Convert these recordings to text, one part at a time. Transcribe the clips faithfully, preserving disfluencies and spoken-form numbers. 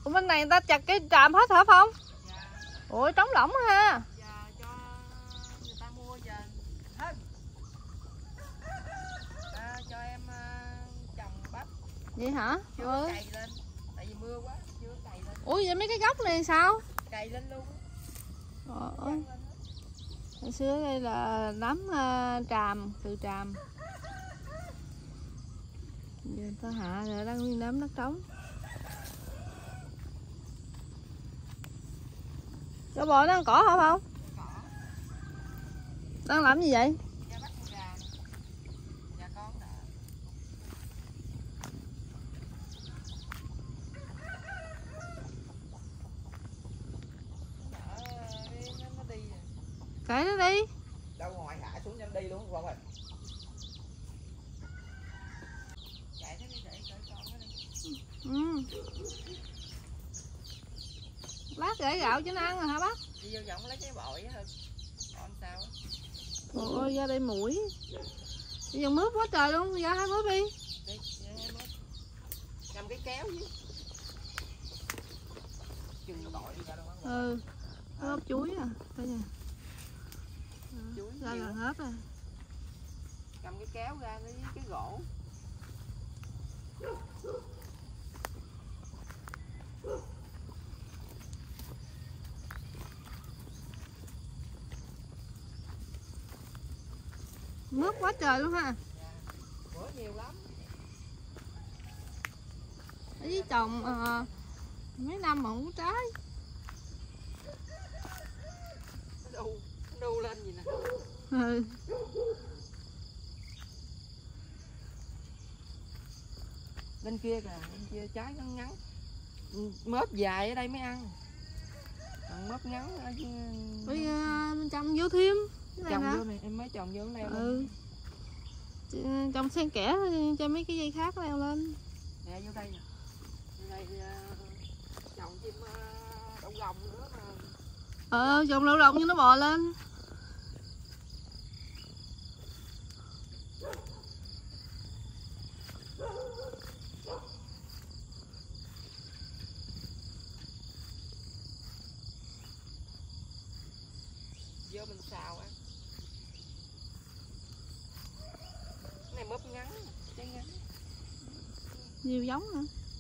Ủa bên này người ta chặt cái tràm hết hả Phong? Dạ. Ủa trống lỏng ha. Dạ cho người ta mua giờ hết. À, cho em uh, trồng bắp. Vậy hả? Chưa Ừ. cày lên. Tại vì mưa quá, chưa cày lên. Ủa vậy mấy cái gốc này sao? Cày lên luôn. Ờ, hồi xưa đây là đám uh, tràm, từ tràm. Giờ người ta hạ rồi đang nguyên đám đất trống. Cho bò nó ăn cỏ hả không? Cỏ. Đang làm gì vậy? Dạ bắt con gà. Dạ con đã. Nó, nó đi rồi. Kệ nó đi. Đâu ngoài hạ xuống nhanh đi luôn không ơi. Chạy nó đi để cởi con nó đi. Ừ. Bác gửi gạo cho nó ăn rồi hả bác? Đi vô giọng lấy cái bội á thôi. Còn sao á. Ôi ra đây mũi. Đi vô mướp quá trời luôn, ra hai mướp đi. Đi, hai mướp. Cầm cái kéo chứ. Chừng cái bội đi ra đâu á. Ừ. Nó ốp chuối à. Đây nè. Chuối Ra gần hết rồi. Cầm cái kéo ra với cái gỗ. Mướp quá trời luôn ha. Dạ. Bữa nhiều lắm. Ở dưới trồng uh, mấy năm mà không có trái. Nó đu, nó đu lên gì nè. Ừ. Bên kia kìa, bên kia trái ngắn ngắn. Mớp dài ở đây mới ăn. Còn mớp ngắn ở dưới... Bây giờ mình trồng vô thêm. Trồng vô này, em mới trồng vô leo ừ. lên. Trồng xen kẽ cho mấy cái dây khác leo lên. Nè vô đây nè. Vô đây uh, trồng chim uh, đậu gồng nữa mà. Ờ, trồng đậu rồng cho nó bò lên. Vô mình xào ăn. Cái này mớp ngắn, trái ngắn. Nhiều giống hả?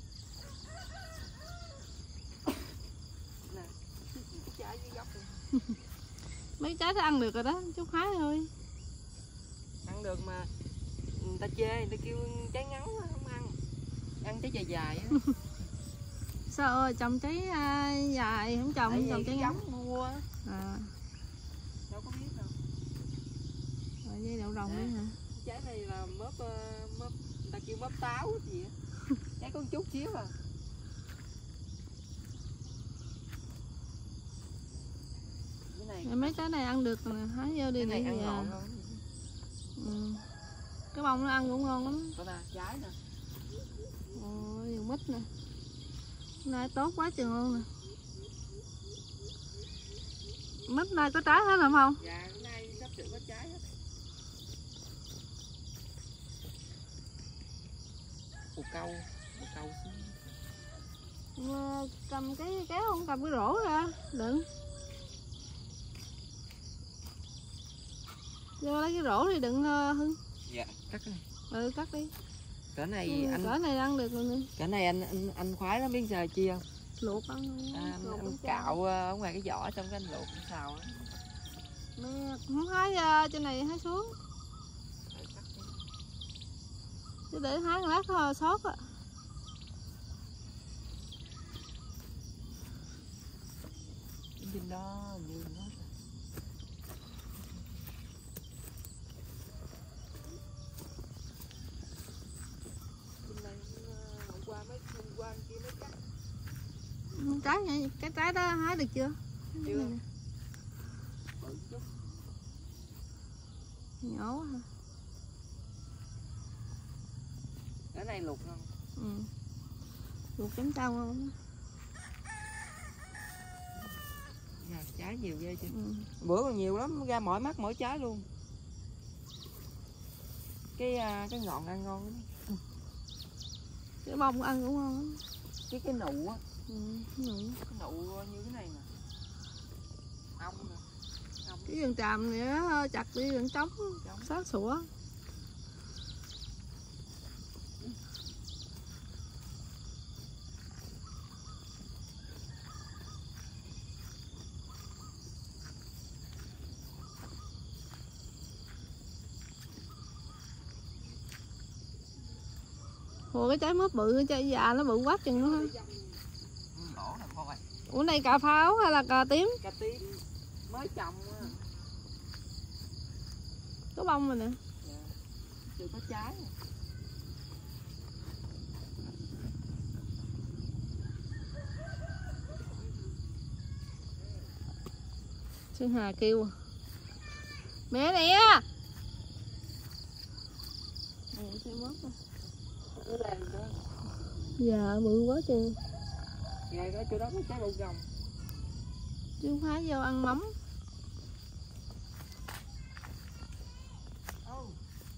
Nè, cái trái dưới gốc này. Mấy trái nó ăn được rồi đó, chút hái thôi. Ăn được mà người ta chê, người ta kêu trái ngắn không ăn. Ăn trái dài dài á. Sao ơi, trồng trái uh, dài không trồng, không trồng trái ngắn. Mua. À. Đâu có biết đâu. Rồi dây đậu rồng đấy hả? Trái này là mớp uh, mớp người ta kêu mớp táo gì á. Trái có chút xíu à. Cái này mấy trái này ăn được nè, hái vô đi. cái này để ăn về. ngon không? Ừ. Cái bông nó ăn cũng ngon lắm. Có nè, trái nè. Ôi, vườn mít nè. Nay tốt quá chừng luôn nè. Mít nay có trái hết hả không? Dạ, nay sắp sửa có trái hết. Bồ câu, bồ câu Mà cầm cái kéo không cầm cái rổ ra, đừng. Vô lấy cái rổ thì đừng uh, Hưng. Dạ, cắt cái này. Ừ, cắt đi. Cỡ này ừ, anh cỡ này ăn được rồi nè. Cỡ này anh anh anh khoái lắm, biết sao chi không? Luộc ăn. À, luộc anh cạo ở ngoài cái vỏ xong cái anh luộc cũng xào á. Mẹ không hái uh, trên này hái xuống. Chứ để hái lát thôi sót á. Trên đó như nó. Bên này hôm qua mấy hôm qua kia mới cắt. Trái này, cái trái đó hái được chưa? Chưa. Nhỏ quá hả? Cái này luộc không? Ừ. Luộc chấm rau không? Dạ, trái nhiều ghê chứ. Ừ. Bữa còn nhiều lắm, ra mỏi mắt mỏi trái luôn. Cái cái ngọn ăn ngon lắm. Cái bông ăn cũng ngon lắm. Cái cái nụ á, Ừ, nụ. Cái nụ như cái này nè. Ong nè. Ong. Cái vườn tràm này á, chặt đi vườn trống, Trống. sát sủa. Ủa cái trái mướp bự, cái trái già nó bự quá chừng nữa ha. Đổ nè coi. Ủa này cà pháo hay là cà tím? Cà tím mới trồng á. Có bông rồi nè. Dạ. Chưa có trái. Sơn Hà kêu mẹ nè. Ủa trái mướp à. Nó làm đó. Dạ bự quá chừng. Dạ có chỗ đó có trái bông gồng. Chứ không phải vô ăn mắm. Oh.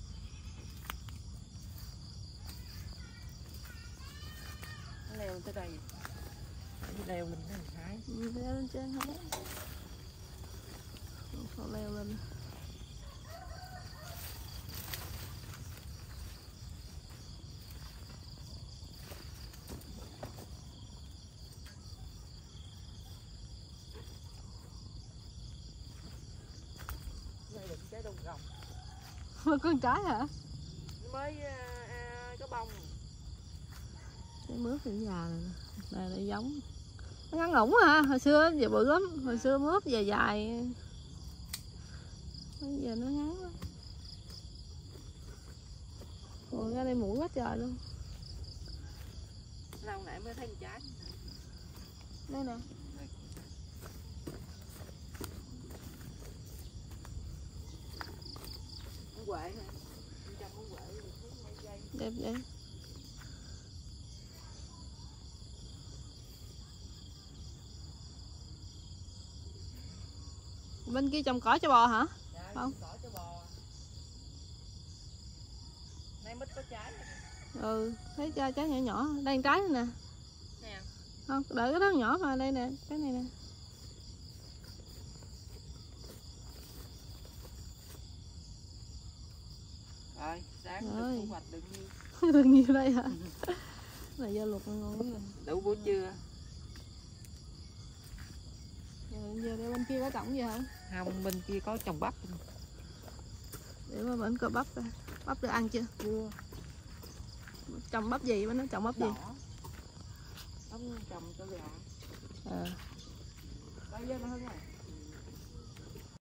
Nó leo tới đây. Nó leo mình nó thái. Ừ, leo lên trên không á. Không leo lên. Đây là trái đông gồng. Con trái hả? Mới à, à, có bông. Cái mướp thì già này nè. Đây là giống. Nó ngắn ngủn hả? Hồi xưa giờ bự lắm. Hồi xưa mướp dài dài. Bây giờ nó ngắn lắm. Rồi ra đây mũi quá trời luôn. Lâu nãy mới thấy con trái. Đây nè. Con quệ hả? Trong con quệ thấy mấy dây. Đẹp vậy. Bên kia trồng cỏ cho bò hả? Dạ, không? Cỏ cho bò. Nay mít có trái rồi. Ừ, thấy trái, trái nhỏ nhỏ. Đây trái nữa nè. Nè. Không, đợi cái đó nhỏ mà đây nè, cái này nè. Rồi, sáng Rồi. được thu hoạch được nhiêu. Được nhiều đây hả? Này do luộc ngon lắm rồi. Đủ buổi trưa. Giờ, giờ để bên kia có trồng gì không? Không, bên kia có trồng bắp. Để mà bên coi bắp ra. Bắp được ăn chưa? Chưa. Trồng bắp gì bên nó trồng bắp gì? Đỏ. Bắp trồng cho gà. À. Đây lên mà Hưng ơi.